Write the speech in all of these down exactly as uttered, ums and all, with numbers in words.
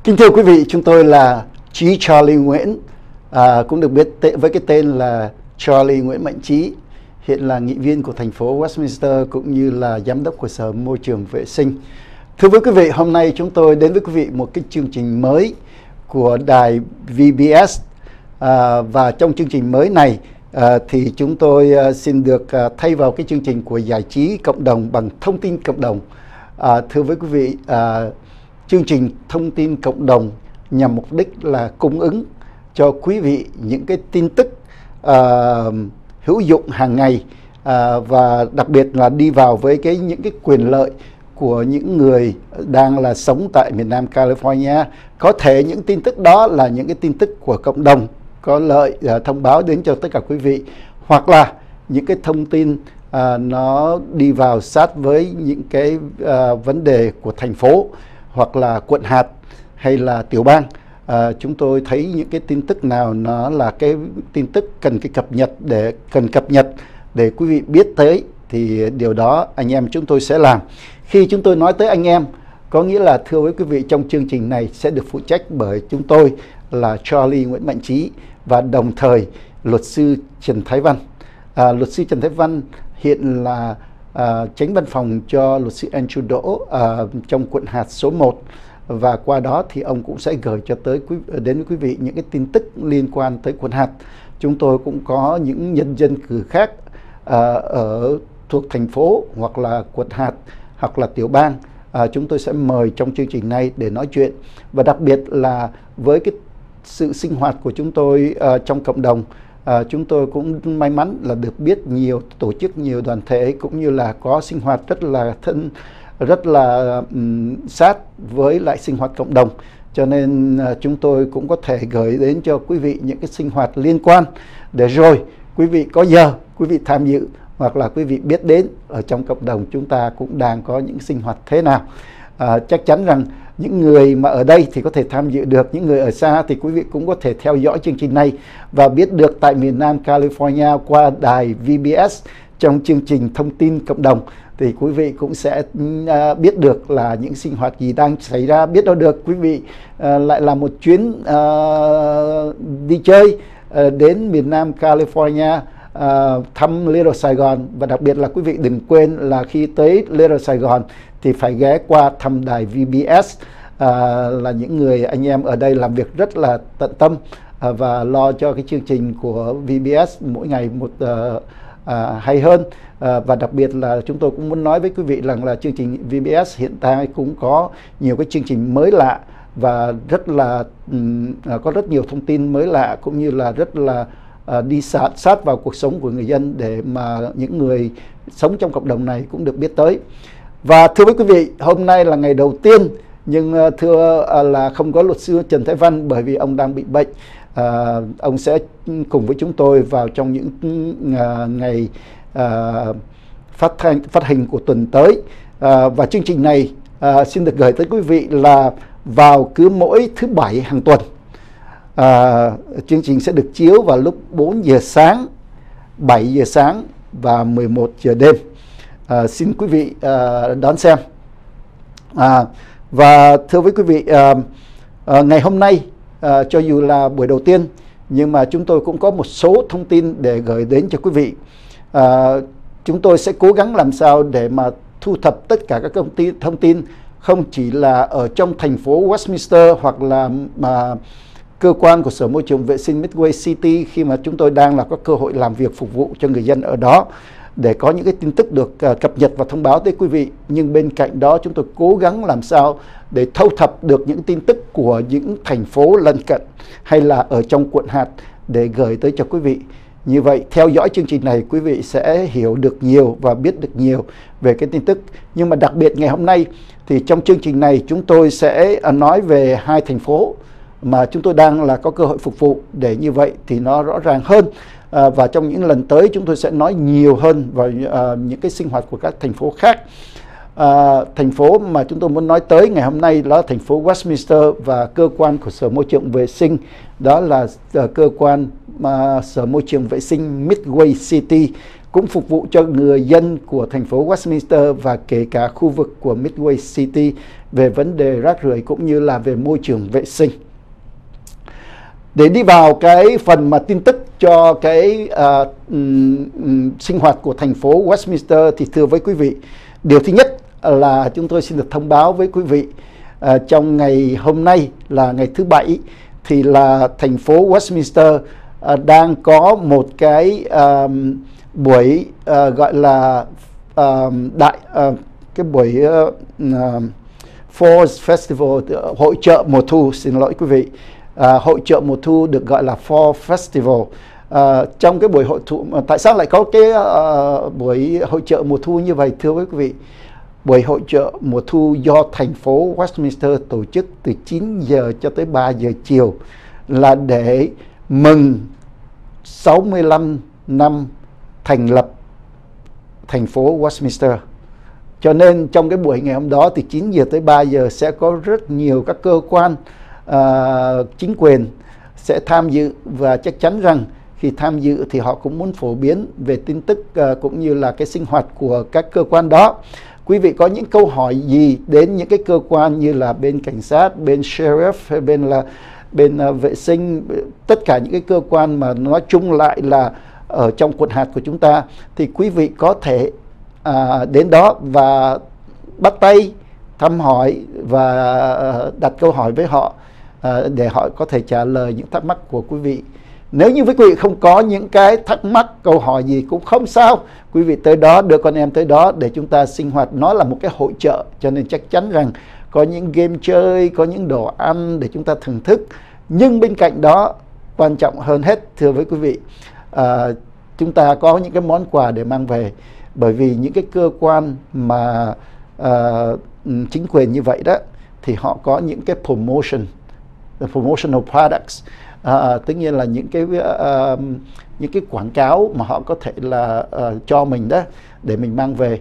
Kính thưa quý vị, chúng tôi là Trí Charlie Nguyễn, à, cũng được biết với cái tên là Charlie Nguyễn Mạnh Trí, hiện là nghị viên của thành phố Westminster cũng như là giám đốc của Sở Môi trường Vệ sinh. Thưa với quý vị, hôm nay chúng tôi đến với quý vị một cái chương trình mới của đài vê bê ét, à, và trong chương trình mới này à, thì chúng tôi à, xin được à, thay vào cái chương trình của giải trí cộng đồng bằng thông tin cộng đồng. À, thưa với quý vị, à, chương trình thông tin cộng đồng nhằm mục đích là cung ứng cho quý vị những cái tin tức uh, hữu dụng hàng ngày, uh, và đặc biệt là đi vào với cái những cái quyền lợi của những người đang là sống tại miền Nam California. Có thể những tin tức đó là những cái tin tức của cộng đồng có lợi uh, thông báo đến cho tất cả quý vị, hoặc là những cái thông tin uh, nó đi vào sát với những cái uh, vấn đề của thành phố hoặc là quận hạt hay là tiểu bang. À, chúng tôi thấy những cái tin tức nào nó là cái tin tức cần cái cập nhật để cần cập nhật để quý vị biết tới, thì điều đó anh em chúng tôi sẽ làm. Khi chúng tôi nói tới anh em, có nghĩa là thưa với quý vị, trong chương trình này sẽ được phụ trách bởi chúng tôi là Charlie Nguyễn Mạnh Trí và đồng thời luật sư Trần Thái Văn. À, luật sư Trần Thái Văn hiện là À, chánh văn phòng cho luật sư Andrew Đỗ à, trong quận hạt số một, và qua đó thì ông cũng sẽ gửi cho tới quý, đến với quý vị những cái tin tức liên quan tới quận hạt. Chúng tôi cũng có những nhân dân cử khác à, ở thuộc thành phố hoặc là quận hạt hoặc là tiểu bang, à, chúng tôi sẽ mời trong chương trình này để nói chuyện. Và đặc biệt là với cái sự sinh hoạt của chúng tôi à, trong cộng đồng, À, chúng tôi cũng may mắn là được biết nhiều tổ chức, nhiều đoàn thể cũng như là có sinh hoạt rất là thân, rất là um, sát với lại sinh hoạt cộng đồng. Cho nên uh, chúng tôi cũng có thể gửi đến cho quý vị những cái sinh hoạt liên quan, để rồi quý vị có giờ quý vị tham dự hoặc là quý vị biết đến ở trong cộng đồng chúng ta cũng đang có những sinh hoạt thế nào. À, chắc chắn rằng những người mà ở đây thì có thể tham dự được, những người ở xa thì quý vị cũng có thể theo dõi chương trình này và biết được tại miền Nam California qua đài vê bê ét trong chương trình thông tin cộng đồng, thì quý vị cũng sẽ uh, biết được là những sinh hoạt gì đang xảy ra. Biết đâu được quý vị uh, lại làm một chuyến uh, đi chơi uh, đến miền Nam California, uh, thăm Little Sài Gòn, và đặc biệt là quý vị đừng quên là khi tới Little Sài Gòn thì phải ghé qua thăm đài vê bê ét, à, là những người anh em ở đây làm việc rất là tận tâm à, và lo cho cái chương trình của vê bê ét mỗi ngày một à, à, hay hơn. À, và đặc biệt là chúng tôi cũng muốn nói với quý vị rằng là chương trình vê bê ét hiện tại cũng có nhiều cái chương trình mới lạ và rất là um, có rất nhiều thông tin mới lạ, cũng như là rất là uh, đi sát sát vào cuộc sống của người dân để mà những người sống trong cộng đồng này cũng được biết tới. Và thưa với quý vị, hôm nay là ngày đầu tiên, nhưng thưa là không có luật sư Trần Thái Văn bởi vì ông đang bị bệnh. À, ông sẽ cùng với chúng tôi vào trong những uh, ngày uh, phát thanh phát hình của tuần tới. À, và chương trình này uh, xin được gửi tới quý vị là vào cứ mỗi thứ bảy hàng tuần. À, chương trình sẽ được chiếu vào lúc bốn giờ sáng, bảy giờ sáng và mười một giờ đêm. À, xin quý vị à, đón xem. À, và thưa với quý vị, à, à, ngày hôm nay à, cho dù là buổi đầu tiên nhưng mà chúng tôi cũng có một số thông tin để gửi đến cho quý vị. À, chúng tôi sẽ cố gắng làm sao để mà thu thập tất cả các thông tin, thông tin không chỉ là ở trong thành phố Westminster hoặc là mà cơ quan của Sở Môi trường Vệ sinh Midway City, khi mà chúng tôi đang là có cơ hội làm việc phục vụ cho người dân ở đó, để có những cái tin tức được uh, cập nhật và thông báo tới quý vị. Nhưng bên cạnh đó chúng tôi cố gắng làm sao để thâu thập được những tin tức của những thành phố lân cận hay là ở trong quận hạt để gửi tới cho quý vị. Như vậy theo dõi chương trình này quý vị sẽ hiểu được nhiều và biết được nhiều về cái tin tức. Nhưng mà đặc biệt ngày hôm nay thì trong chương trình này chúng tôi sẽ uh, nói về hai thành phố mà chúng tôi đang là có cơ hội phục vụ, để như vậy thì nó rõ ràng hơn. À, và trong những lần tới chúng tôi sẽ nói nhiều hơn vào à, những cái sinh hoạt của các thành phố khác. À, thành phố mà chúng tôi muốn nói tới ngày hôm nay đó là thành phố Westminster, và cơ quan của Sở Môi trường Vệ sinh đó là uh, cơ quan mà Sở Môi trường Vệ sinh Midway City, cũng phục vụ cho người dân của thành phố Westminster và kể cả khu vực của Midway City về vấn đề rác rưởi cũng như là về môi trường vệ sinh. Để đi vào cái phần mà tin tức cho cái uh, um, um, sinh hoạt của thành phố Westminster thì thưa với quý vị, điều thứ nhất là chúng tôi xin được thông báo với quý vị uh, trong ngày hôm nay là ngày thứ Bảy thì là thành phố Westminster uh, đang có một cái uh, buổi uh, gọi là uh, đại uh, cái buổi uh, uh, Fall Festival, hội chợ mùa thu, xin lỗi quý vị. Uh, hội chợ mùa thu được gọi là Fall Festival. Uh, trong cái buổi hội thu, tại sao lại có cái uh, buổi hội chợ mùa thu như vậy thưa quý vị? Buổi hội chợ mùa thu do thành phố Westminster tổ chức từ chín giờ cho tới ba giờ chiều là để mừng sáu mươi lăm năm thành lập thành phố Westminster. Cho nên trong cái buổi ngày hôm đó từ chín giờ tới ba giờ sẽ có rất nhiều các cơ quan uh, chính quyền sẽ tham dự, và chắc chắn rằng khi tham dự thì họ cũng muốn phổ biến về tin tức uh, cũng như là cái sinh hoạt của các cơ quan đó. Quý vị có những câu hỏi gì đến những cái cơ quan như là bên cảnh sát, bên sheriff hay bên là bên uh, vệ sinh, tất cả những cái cơ quan mà nói chung lại là ở trong quận hạt của chúng ta, thì quý vị có thể à, đến đó và bắt tay thăm hỏi và đặt câu hỏi với họ à, để họ có thể trả lời những thắc mắc của quý vị. Nếu như quý vị không có những cái thắc mắc câu hỏi gì cũng không sao, quý vị tới đó, đưa con em tới đó để chúng ta sinh hoạt. Nó là một cái hội chợ cho nên chắc chắn rằng có những game chơi, có những đồ ăn để chúng ta thưởng thức. Nhưng bên cạnh đó quan trọng hơn hết thưa với quý vị, à, chúng ta có những cái món quà để mang về. Bởi vì những cái cơ quan mà uh, chính quyền như vậy đó thì họ có những cái promotion, the promotional products, uh, tất nhiên là những cái uh, những cái quảng cáo mà họ có thể là uh, cho mình đó để mình mang về.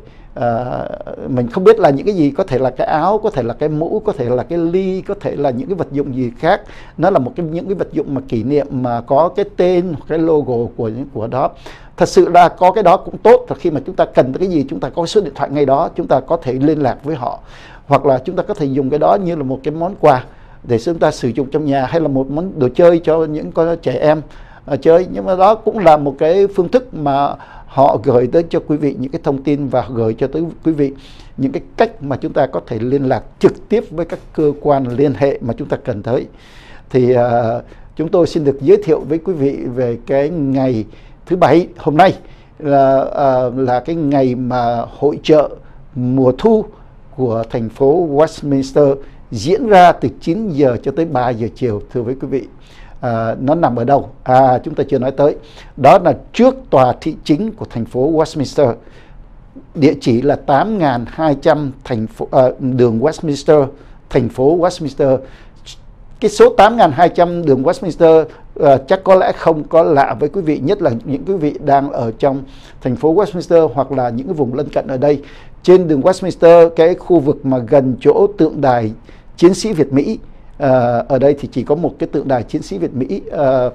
Uh, mình không biết là những cái gì, có thể là cái áo, có thể là cái mũ, có thể là cái ly, có thể là những cái vật dụng gì khác. Nó là một cái những cái vật dụng mà kỷ niệm mà có cái tên, cái logo của những của đó. Thật sự là có cái đó cũng tốt, và khi mà chúng ta cần cái gì chúng ta có số điện thoại ngay đó, chúng ta có thể liên lạc với họ, hoặc là chúng ta có thể dùng cái đó như là một cái món quà để chúng ta sử dụng trong nhà, hay là một món đồ chơi cho những con trẻ em uh, chơi. Nhưng mà đó cũng là một cái phương thức mà họ gửi tới cho quý vị những cái thông tin và gửi cho tới quý vị những cái cách mà chúng ta có thể liên lạc trực tiếp với các cơ quan liên hệ mà chúng ta cần tới. Thì uh, chúng tôi xin được giới thiệu với quý vị về cái ngày thứ Bảy hôm nay là uh, là cái ngày mà hội chợ mùa thu của thành phố Westminster diễn ra từ chín giờ cho tới ba giờ chiều thưa với quý vị. À, nó nằm ở đâu? À, chúng ta chưa nói tới. Đó là trước tòa thị chính của thành phố Westminster. Địa chỉ là tám nghìn hai trăm thành phố, à, đường Westminster, thành phố Westminster. Cái số tám nghìn hai trăm đường Westminster uh, chắc có lẽ không có lạ với quý vị, nhất là những quý vị đang ở trong thành phố Westminster hoặc là những cái vùng lân cận ở đây. Trên đường Westminster, cái khu vực mà gần chỗ tượng đài chiến sĩ Việt Mỹ, uh, ở đây thì chỉ có một cái tượng đài chiến sĩ Việt Mỹ uh, uh,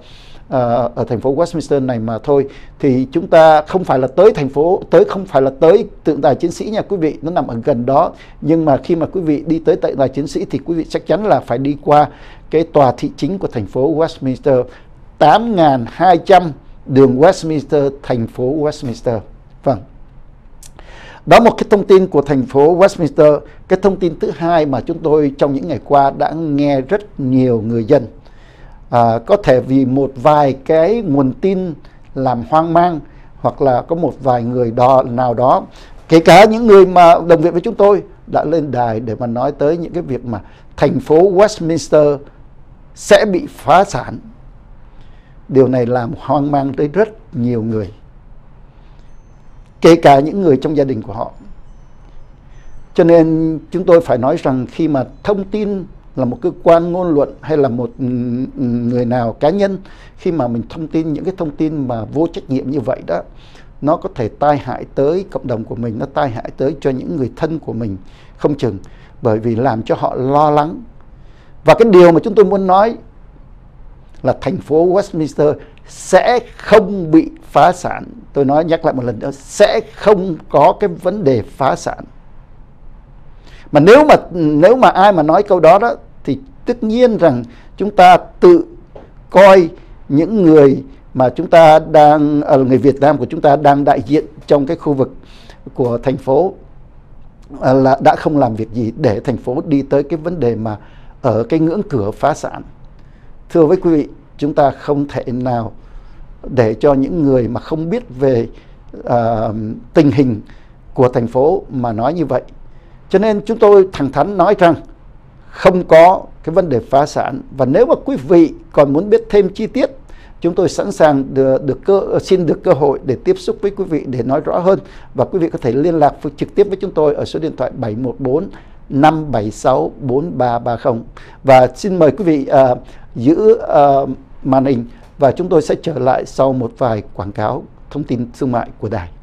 ở thành phố Westminster này mà thôi. Thì chúng ta không phải là tới thành phố, tới không phải là tới tượng đài chiến sĩ nha quý vị, nó nằm ở gần đó. Nhưng mà khi mà quý vị đi tới tượng đài chiến sĩ thì quý vị chắc chắn là phải đi qua cái tòa thị chính của thành phố Westminster, tám nghìn hai trăm đường Westminster, thành phố Westminster. Vâng. Đó một cái thông tin của thành phố Westminster. Cái thông tin thứ hai mà chúng tôi trong những ngày qua đã nghe rất nhiều người dân, à, có thể vì một vài cái nguồn tin làm hoang mang, hoặc là có một vài người đó nào đó, kể cả những người mà đồng việc với chúng tôi, đã lên đài để mà nói tới những cái việc mà thành phố Westminster sẽ bị phá sản. Điều này làm hoang mang tới rất nhiều người, kể cả những người trong gia đình của họ. Cho nên chúng tôi phải nói rằng khi mà thông tin là một cơ quan ngôn luận hay là một người nào cá nhân, khi mà mình thông tin những cái thông tin mà vô trách nhiệm như vậy đó, nó có thể tai hại tới cộng đồng của mình, nó tai hại tới cho những người thân của mình không chừng, bởi vì làm cho họ lo lắng. Và cái điều mà chúng tôi muốn nói là thành phố Westminster sẽ không bị phá sản. Tôi nói nhắc lại một lần nữa, sẽ không có cái vấn đề phá sản. Mà nếu mà nếu mà ai mà nói câu đó đó thì tất nhiên rằng chúng ta tự coi những người mà chúng ta đang, người Việt Nam của chúng ta đang đại diện trong cái khu vực của thành phố là đã không làm việc gì để thành phố đi tới cái vấn đề mà ở cái ngưỡng cửa phá sản. Thưa với quý vị, chúng ta không thể nào để cho những người mà không biết về uh, tình hình của thành phố mà nói như vậy. Cho nên chúng tôi thẳng thắn nói rằng không có cái vấn đề phá sản. Và nếu mà quý vị còn muốn biết thêm chi tiết, chúng tôi sẵn sàng được, được cơ, xin được cơ hội để tiếp xúc với quý vị để nói rõ hơn. Và quý vị có thể liên lạc trực tiếp với chúng tôi ở số điện thoại bảy một bốn năm bảy sáu bốn ba ba không. Và xin mời quý vị uh, giữ uh, màn hình và chúng tôi sẽ trở lại sau một vài quảng cáo thông tin thương mại của đài.